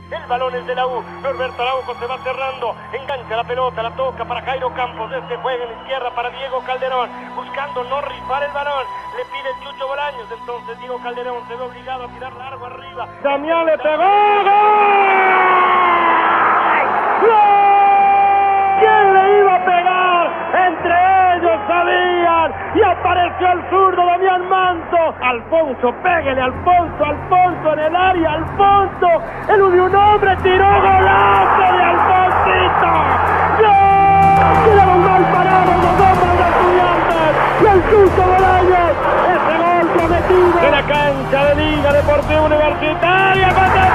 El balón es de la U. Norberto Araujo se va cerrando. Engancha la pelota, la toca para Jairo Campos. Este juega en la izquierda para Diego Calderón. Buscando no rifar el balón. Le pide el Chucho Bolaños. Entonces Diego Calderón se ve obligado a tirar largo arriba. Damián le pegó. ¡Gol! ¿Quién le iba a pegar? Entre ellos sabían. Y apareció el zurdo Damián Manto. Alfonso, pégale Alfonso, Alfonso en el área, Alfonso. Eludió un hombre, tiró golazo de Alfonsito. ¡Gol! Quedaron mal parados los hombres de Estudiantes. Y el Chucho Bolaños, ese gol prometido en la cancha de Liga Deportiva Universitaria.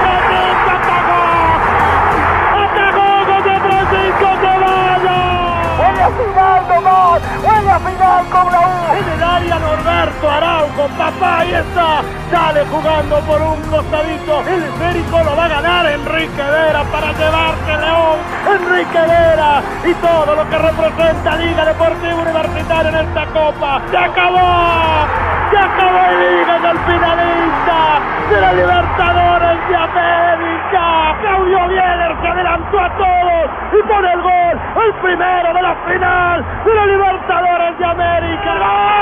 Final nomás, buena final con la U. En el área Norberto Araujo, papá, ahí está, sale jugando por un costadito. El esférico lo va a ganar Enrique Vera para llevarse León. Enrique Vera y todo lo que representa Liga Deportiva Universitaria en esta copa. Se acabó Liga en el finalista de la Libertadores de América. Claudio Bieler se adelantó a todos y pone el gol, el primero de la final de la Libertadores de América.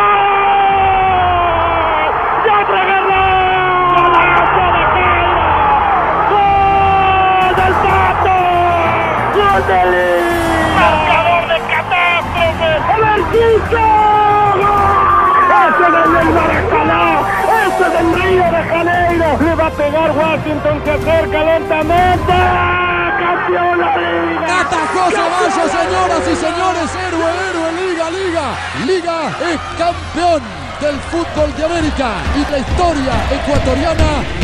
¡Gol! ¡Ya Guerrero! ¡Golazo de Jairo! ¡Gol del Pato! ¡Gol de Liga! ¡Marcador de catástrofe! ¡El Chico! ¡Ese es el Maracaná! ¡Ese es el Río de Janeiro! Le va a pegar Washington, se acerca lentamente. ¡Campeón la Liga! ¡Atajó Ceballos, señoras y señores! ¡Héroe, Liga! Liga es campeón del fútbol de América y la historia ecuatoriana